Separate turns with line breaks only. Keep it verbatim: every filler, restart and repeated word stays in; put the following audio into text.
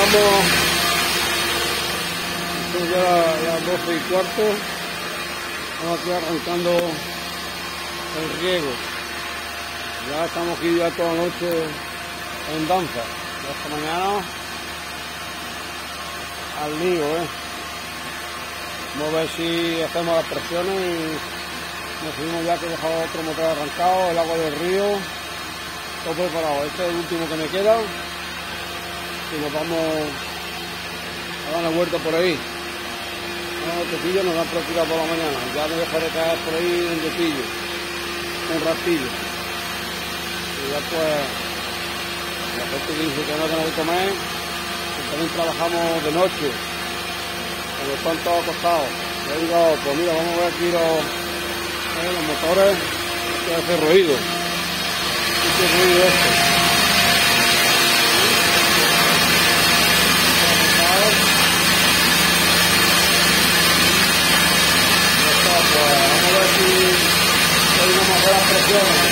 estamos, son ya las doce y cuarto, estamos aquí arrancando el riego. Ya estamos aquí ya toda la noche en danza. Ya esta mañana al lío, ¿eh? Vamos a ver si hacemos las presiones y nos subimos ya, que he dejado otro motor arrancado, el agua del río, todo preparado. Este es el último que me queda y nos vamos a dar una vuelta por ahí. Unos tecillos nos dan práctica por la mañana, ya me dejaré caer por ahí un tecillo, un ratillo. Y ya pues, la gente que dice que no tenemos que comer, pues también trabajamos de noche, cuando están todos acostados. Ya digo, pues mira, vamos a ver aquí los, eh, los motores, que hace ruido, este ruido este. Pues vamos a ver si hay una mejor presión.